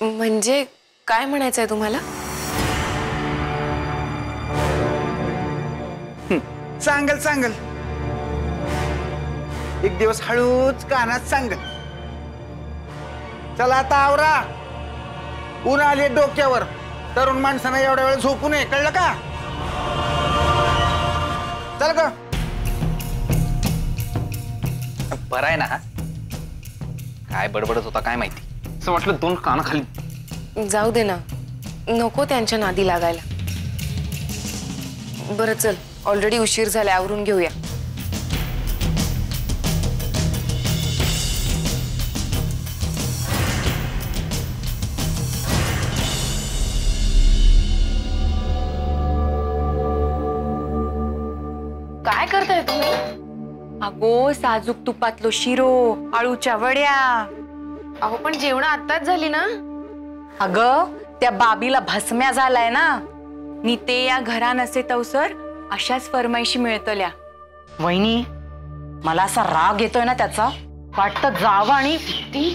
म्हणजे काय म्हणायचंय तुम्हाला? सांगल सांगल, एक दिवस हळूच कानात सांगल. चला आता आवरा, ऊन आले डोक्यावर. तरुण माणसांना एवढ्या वेळ झोपू नये, कळलं का? चल का बरं आहे ना? काय बडबडत होता काय माहिती, असं म्हटलं दोन कानाखाली. जाऊ दे ना, नको त्यांच्या नादी लागायला. बरं चल, ऑलरेडी उशीर झाला, आवरून घेऊया. काय करताय तुम्ही? अगो साजूक तुपातलो शिरो, आळूच्या वड्या. अहो पण जेवण आत्ताच झाली ना. अगं त्या बाबीला भस्म्या झालाय ना, नि ते या घरा नसे तवसर अशाच फरमाईशी मिळतल्या. वहिनी, मला असा राग येतोय ना त्याचा, वाटतं जावं आणि ती.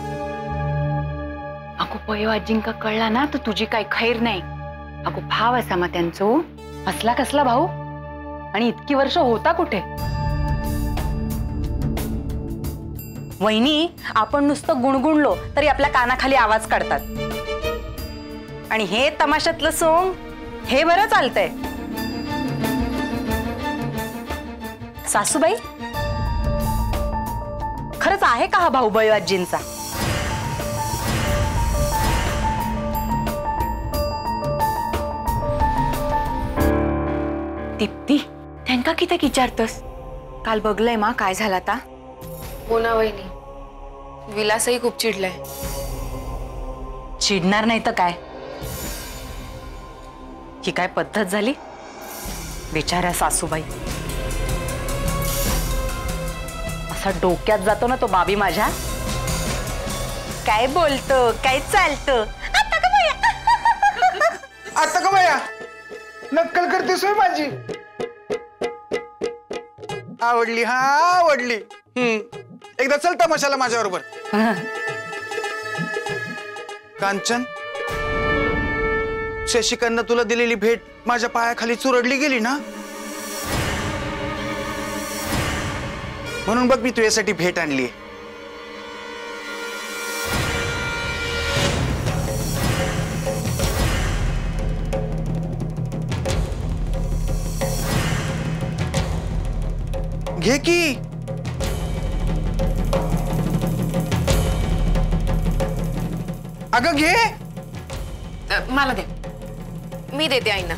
अगो पयो आजींका कळला ना तर तुझी काय खैर नाही. अगो भाव असा मग त्यांचो असला कसला भाऊ, आणि इतकी वर्ष होता कुठे? वहिनी, आपण नुसतं गुणगुणलो तरी आपल्या कानाखाली आवाज काढतात. आणि हे तमाशातलं सोंग हे बरं चालतंय. सासूबाई, खरंच आहे का हा भाऊ बळीवाजींचा? दीप्ती, त्यांका किती विचारतस? काल बघलंय मा काय झाला आता? हो ना वहिनी, विलासही खूप चिडलाय. चिडणार नाही तर काय? ही काय पद्धत झाली? बिचाऱ्या सासूबाई. असा डोक्यात जातो ना तो बाबी माझ्या. काय बोलतो, काय चालतं. आता का बाया नक्कल करतेस होय माझी? आवडली, हा आवडली. एकदा चल तमाशाला माझ्या बरोबर. कांचन, शशिकांना तुला दिलेली भेट माझ्या पायाखाली चुरडली गेली ना, म्हणून बघ मी तुझ्यासाठी भेट आणली. घे की. अगं घे. मला दे, मी देते आईना.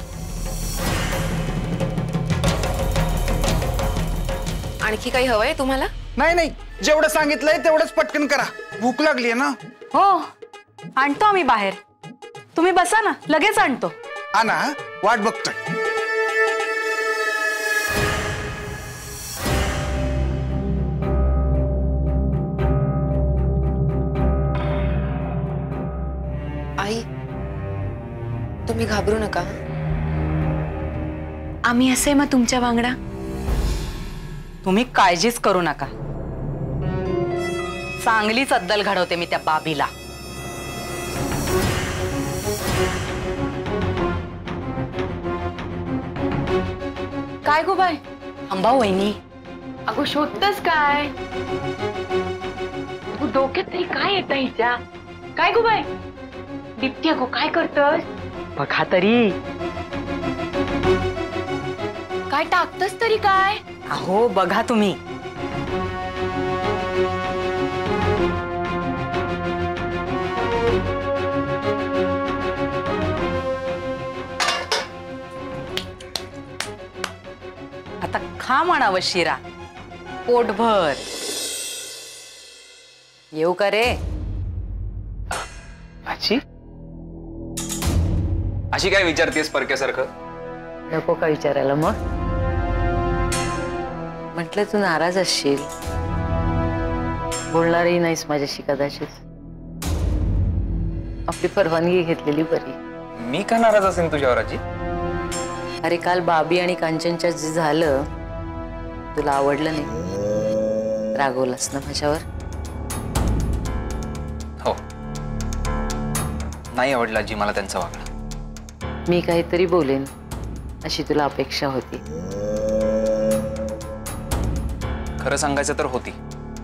आणखी काही हवंय तुम्हाला? नाही नाही, जेवढं सांगितलंय तेवढंच पटकन करा, भूक लागली आहे ना. हो, आणतो आम्ही बाहेर. तुम्ही बसा ना, लगेच आणतो. हा ना, वाट बघतोय. आई, तुम्ही घाबरू नका. आम्ही असे मग तुमच्या वांगडा. तुम्ही काळजीच करू नका. चांगलीच अद्दल घडवते मी त्या बाबीला. काय गो बाय? अंबा वहिनी. अगो शोधतस काय? तू डोक्यात तरी काय येतं हिच्या? काय गो बाय? दीप्ती अगो काय करतस? बघा तरी. काय टाकतस तरी काय? अहो बघा तुम्ही. आता खा म्हणावं शिरा पोटभर. येऊ का रे? आजी, अशी काय विचारतेस परक्यासारखं? नको का विचारायला मग? म्हटलं तू नाराज असशील, बोलणारही नाहीस माझ्याशी कदाचित. आपली परवानगी घेतलेली बरी. मी का नाराज असेल तुझ्यावर आजी? अरे काल बाबी आणि कांचनच्या जे झालं तुला आवडलं नाही, रागवलास ना माझ्यावर. हो, नाही आवडलं आजी मला त्यांचं वागणं. मी काहीतरी बोलेन अशी तुला अपेक्षा होती. खरं सांगायचं तर होती.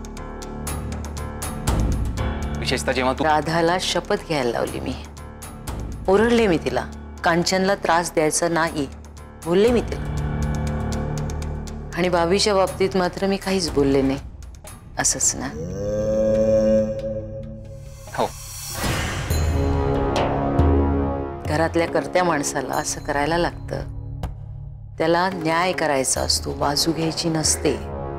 विशेषतः जेव्हा तू राधाला शपथ घ्यायला लावली मी. ओरडले मी तिला, कांचनला त्रास द्यायचा नाही बोलले मी तिला. आणि बाबीच्या बाबतीत मात्र मी काहीच बोलले नाही. असंच ना? हो. घरातल्या कर्त्या माणसाला असं करायला लागतं. त्याला न्याय करायचा असतो, बाजू घ्यायची नसते.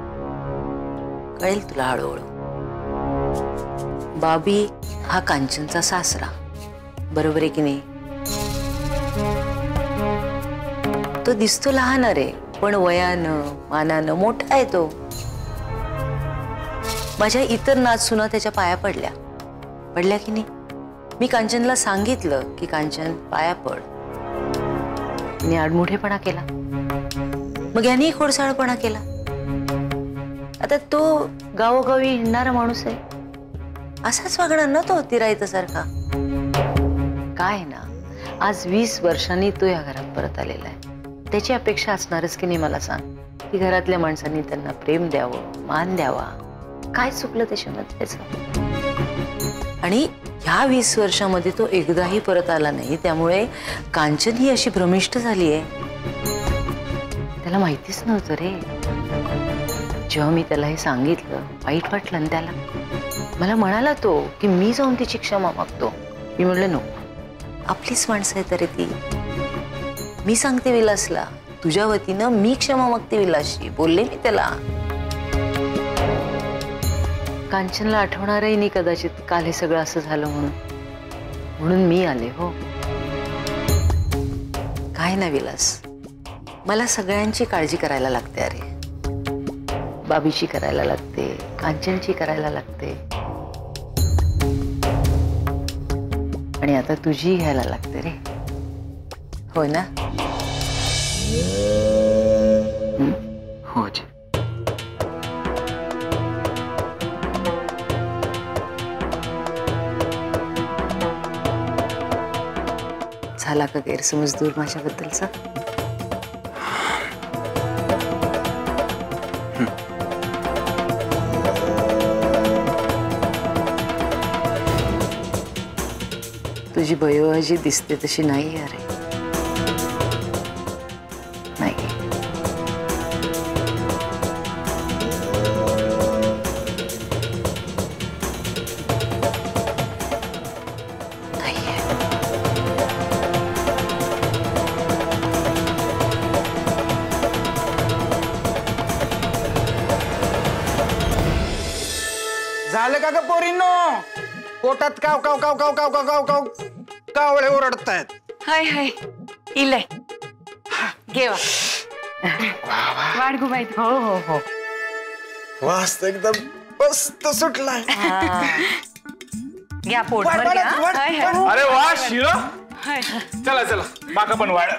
कळेल तुला हळूहळू. बाबी हा कांचनचा सासरा, बरोबर आहे की नाही? तो दिसतो लहान रे, पण वयानं मानानं मोठा आहे तो. माझ्या इतर नाचसुना त्याच्या पाया पडल्या की नाही? मी कांचनला सांगितलं की कांचन पाया पड. मी आडमुठेपणा केला, मग याने खोडसाळपणा केला. आता तो गावोगावी हिंडणारा माणूस आहे, असाच वागणार ना तो तिरायतासारखा. काय ना, आज 20 वर्षांनी तो या घरात परत आलेला आहे. त्याची अपेक्षा असणारच की नाही मला सांग, की घरातल्या माणसांनी त्यांना प्रेम द्यावं, मान द्यावा. काय चुकलं त्याच्यामध्ये त्याचं? आणि ह्या 20 वर्षामध्ये तो एकदाही परत आला नाही. त्यामुळे कांचन ही अशी भ्रमिष्ट झाली आहे. त्याला माहितीच नव्हतं रे. जेव्हा मी त्याला हे सांगितलं वाईट वाटलं ना त्याला. मला म्हणाला तो की मी जाऊन तिची क्षमा मागतो. मी म्हटलं नको, आपलीच माणसं आहे तरी ती. मी सांगते विलासला, तुझ्या वतीनं मी क्षमा मागते विलासची बोलले मी त्याला. कांचनला आठवणारही नाही कदाचित काल हे सगळं असं झालं म्हणून मी आले. हो काय ना विलास, मला सगळ्यांची काळजी करायला लागते अरे. बाबीची करायला लागते, कांचनची करायला लागते, आणि आता तुझी घ्यायला लागते रे. हो ना? हो आजी. झाला का गैरसमज दूर माझ्याबद्दलचा? तुझी बयोआजी दिसते तशी नाही अरे. नाही. झालं का ग पोरींनो? पोटात काव काव काव काव काव काव काव काव कावळे ओरडतायत. हाय हाय इलय घेवा वाढ गुबाईत. हो हो हो. वास एकदम मस्त सुटलाय. घ्या पोटभर घ्या. हाय हाय. अरे वा शिरा. हाय. चला चला बाका पण वाढ.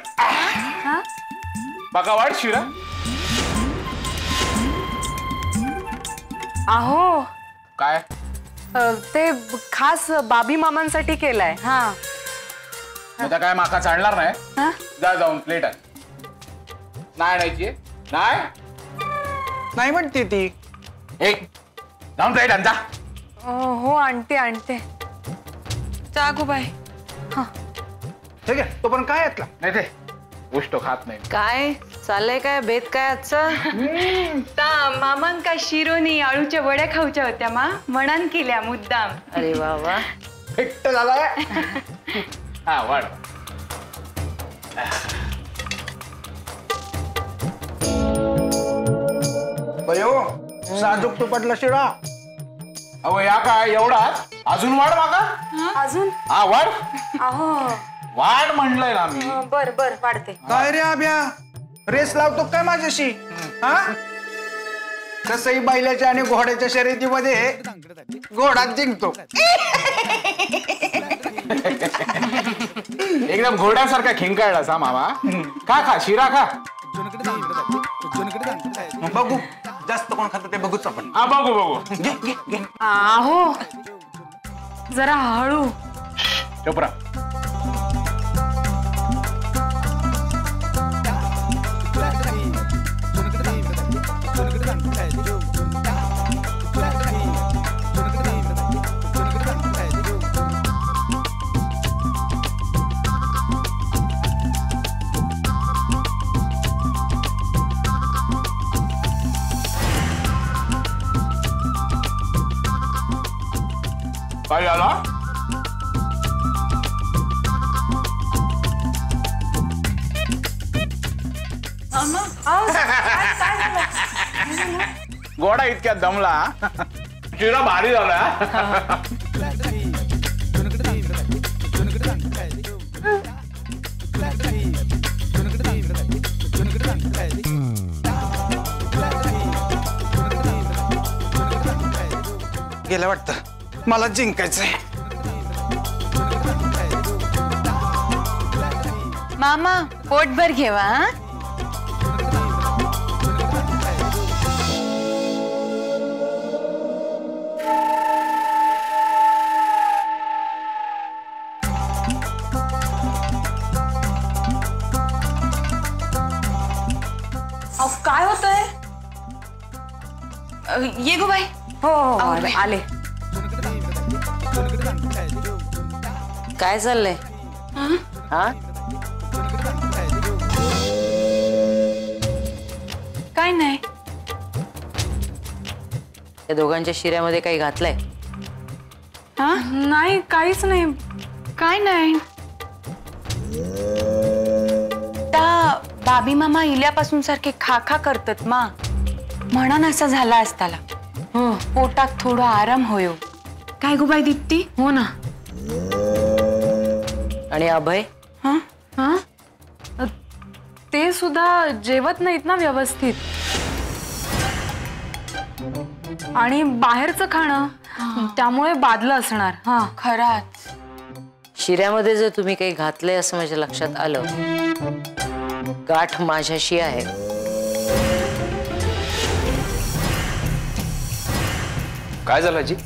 बाका वाढ शिरा. अहो काय ते खास बाबी मामांसाठी केलाय. हा आता काय माका चालणार नाही. हा? जा जाऊन प्लेट आहे. नाही आणायची नाही. नाही म्हणते ती. एक जाऊन प्लेट आण जा. हो आणते आणते. जागूबाई. ठीक आहे, तो पण काय यातला? नाही ते गोष्ट खात नाही. काय चाललंय? काय बेत काय आजचा? मामांका शिरोनी आळूच्या वड्या खाऊच्या होत्या मा मनान केल्या मुद्दाम. अरे वा वा. फिट्ट झालाय. हा वाढ. बयो साजूक तुपातला शिरा. अहो या काय एवढाच अजून वाढ माका. अजून हा वाढ. अहो वाढ म्हणलंय ना मी. बर बर वाढते. काय रे आब्या, रेस लावतो काय माझ्याशी? हा, कसंही बैलाच्या आणि घोड्याच्या शर्यतीमध्ये घोडाच जिंकतो. एकदम घोड्यासारखा खिंकाळला सा मामा. खा शिरा खा. बघू जास्त कोण खात ते बघूच आपण. हा बघू बघू. अहो जरा हळू. चोपरा. काय झाला? गोडा इतक्यात दमला. शिरा भारी झाला. गेलं वाटतं. मला जिंकायचंय. मामा पोटभर घेवा. हा? काय होतंय? ये गो बाई. हो हो आहो आले, बाई. आले. काय चाललंय? हा काय नाही. त्या दोघांच्या शिऱ्यामध्ये काही घातलंय? हा नाही काहीच नाही. काय नाही. त्या बाबी मामा इल्यापासून सारखे खा खा करतात मा. म्हणून असं झाला असताला. पोटात थोडा आराम होयो. काय गो बाई दीप्ती? हो ना. आणि अभय? हा हा ते सुद्धा जेवत नाहीत ना व्यवस्थित. आणि बाहेरचं खाणं त्यामुळे बादलं असणार. हा खराच. शिऱ्यामध्ये जर तुम्ही काही घातलंय असं माझ्या लक्षात आलं, गाठ माझ्याशी आहे. काय झालं आजी?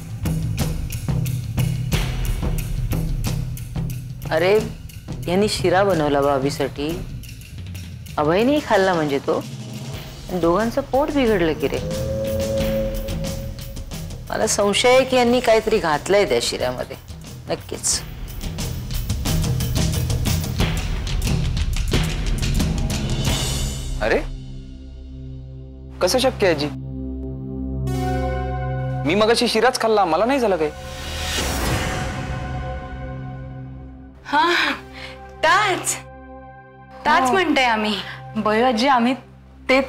अरे यांनी शिरा बनवला बाबीसाठी. अभयने खाल्ला म्हणजे तो. दोघांचं पोट बिघडलं की रे. मला संशय आहे की यांनी काहीतरी घातलंय त्या शिऱ्यामध्ये. नक्कीच. अरे कसं शक्य आहे आजी? मी मगाशी शिराच खाल्ला, मला नाही झालं काही. हा ताच ताच म्हणते आम्ही. बयाजी आम्ही तेच.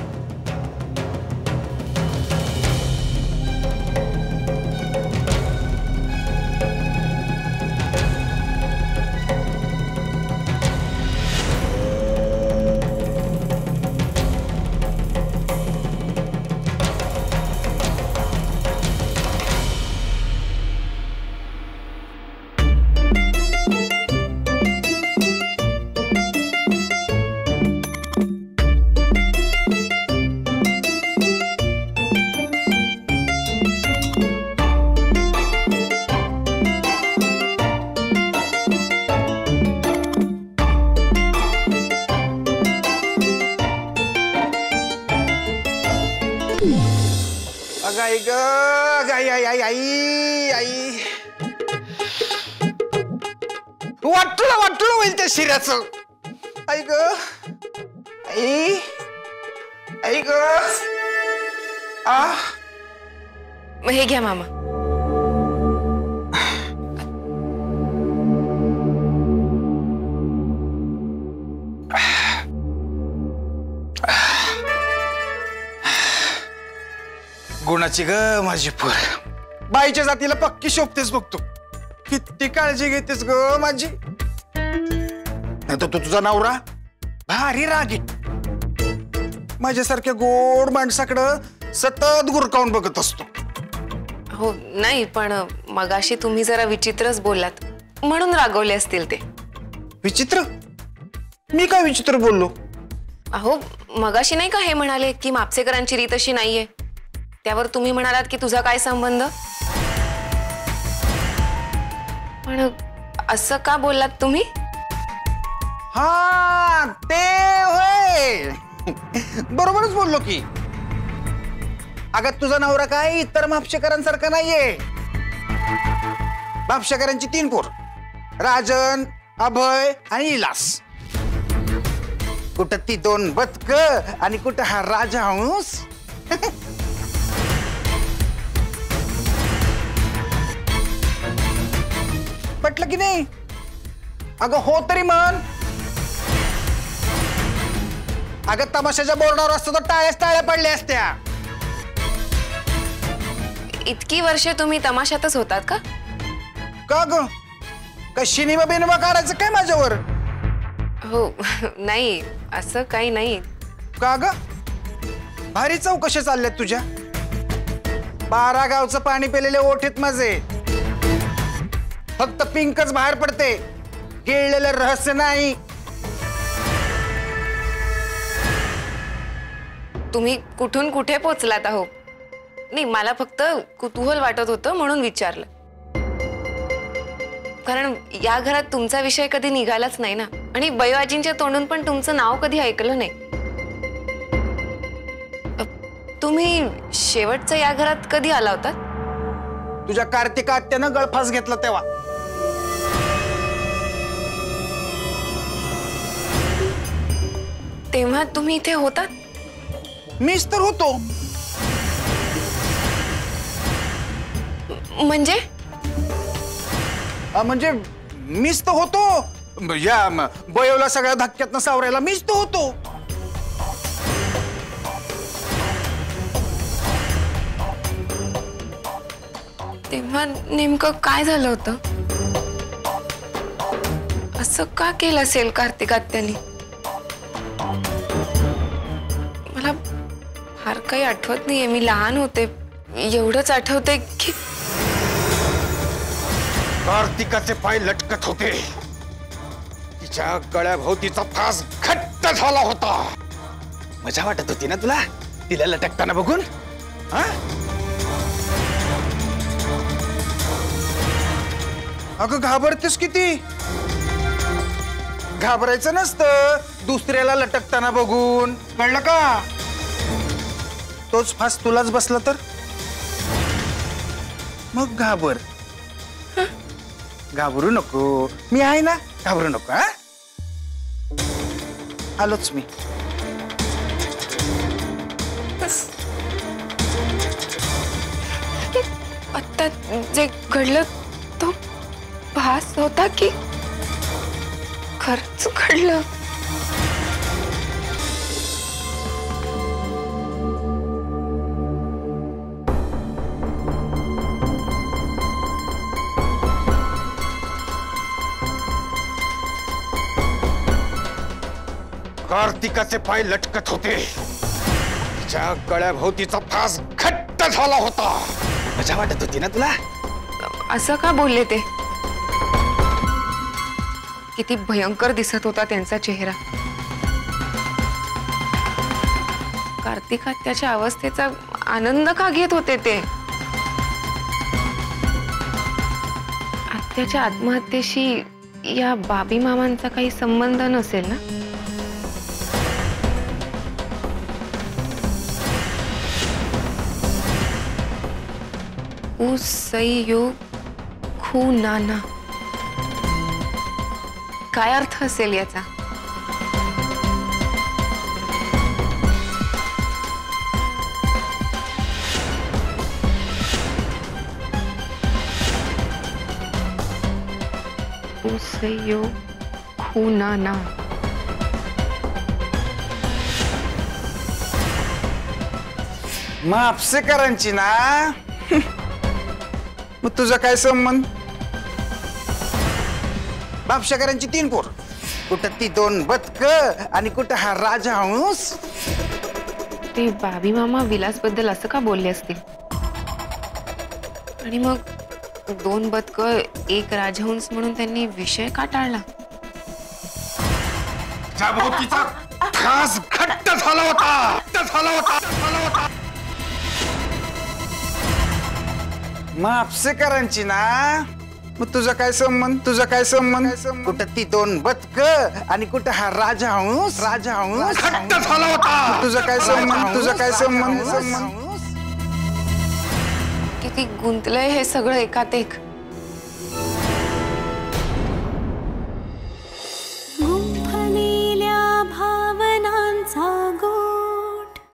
आई ग आई आई आई आई आई वाटलं होईल त्या शिऱ्याचं. आई ग आई आई ग. हे घ्या मामा. गुणाची ग माझी पोर. बाईच्या जातीला पक्की शोभतेस बघतो. किती काळजी घेतेस ग माझी. नाही तर तुझा नवरा भारी रागीट. माझ्यासारख्या गोड माणसाकडं सतत गुरकावून बघत असतो. हो नाही पण मगाशी तुम्ही जरा विचित्रच बोललात म्हणून रागवले असतील ते. विचित्र? मी काय विचित्र बोललो? अहो मगाशी नाही का हे म्हणाले की मापसेकरांची रीत अशी नाहीये. त्यावर तुम्ही म्हणालात की तुझा काय संबंध. पण असं का बोललात तुम्ही? हा ते होय. बरोबरच बोललो की. अगं तुझा नवरा काय इतर मापशेकरांसारखा नाहीये. मापशेकरांची 3 पोर, राजन, अभय आणि इलास. कुठं ती 2 बदक आणि कुठं हा राजहंस. पटलं की नाही? अगं हो तरी म्हण. अगं तमाशाच्या बोर्डावर असतो तर टाळ्या पडल्या असत्या. इतकी वर्षे तुम्ही तमाशातच होतात का? का ग? का शिनिमा बिनिमा काढायचं काय माझ्यावर? हो नाही, असं काही नाही. का ग? भारी चौकशी चालल्यात तुझ्या. 12 गावचं पाणी पेलेले ओठीत माझे. फक्त पिंकच बाहेर पडते, गिळलेलं रहस्य नाही. तुम्ही कुठून कुठे पोचलात आहो? नाही, मला फक्त कुतूहल वाटत होतं म्हणून विचारलं. कारण या घरात तुमचा विषय कधी निघालाच नाही ना, आणि बयोआजींच्या तोंडून पण तुमचं नाव कधी ऐकलं नाही. तुम्ही शेवटचं या घरात कधी आला होतात? तुझ्या कार्तिक आत्यानं गळफास घेतला तेव्हा. तेव्हा तुम्ही इथे होतात? मीच तर होतो. म्हणजे म्हणजे मीच तर होतो. या बयोला सगळ्या धक्क्यातनं सावरायला मीच तर होतो. तेव्हा नेमकं काय झालं होतं? असं का केलं असेल कार्तिक आत्यानी? मला फार काही आठवत नाहीये, मी लहान होते. एवढंच आठवते की कार्तिकाचे पाय लटकत होते. तिच्या गळ्याभोवतीचा फास घट्ट झाला होता. मजा वाटत होती ना तुला तिला लटकताना बघून? हा? अगं घाबरतेस किती? घाबरायचं नसतं दुसऱ्याला लटकताना बघून, कळलं का? तोच फास तुलाच बसला तर मग घाबर. घाबरू नको, मी आहे ना, घाबरू नको. हा, आलोच मी. आता जे घडलं तो भास होता की खरंच घडलं? कार्तिकाचे पाय लटकत होते. तिच्या गळ्याभोवतीचा फास घट्ट झाला होता. मजा वाटत होती ना तुला? असं का बोलले ते? किती भयंकर दिसत होता त्यांचा चेहरा. कार्तिक आत्याच्या अवस्थेचा आनंद का घेत होते ते? आत्याच्या आत्महत्येशी या बाबी मामांचा काही संबंध नसेल ना? ऊ सई यो खू नाना, काय अर्थ असेल याचा? ऊ सई यो खू नाना. मापसेकरांची ना? मग तुझा काय संबंध? मापसेकरांची 3 पोर, कुठं ती 2 बदक आणि कुठं हा राजहंस. ते बाबी मामा विलास बद्दल असं का बोलले असतील? आणि मग 2 बदक 1 राजहंस म्हणून त्यांनी विषय का टाळला? भोवतीचा फास घट्ट झाला होता. मापसेकरांची ना? मग तुझा काय संबंध कुठं ती दोन बदक आणि कुठं हा राजहंस हट्ट झाला होता. तुझा काय संबंध किती गुंतलंय हे सगळं एकात एक.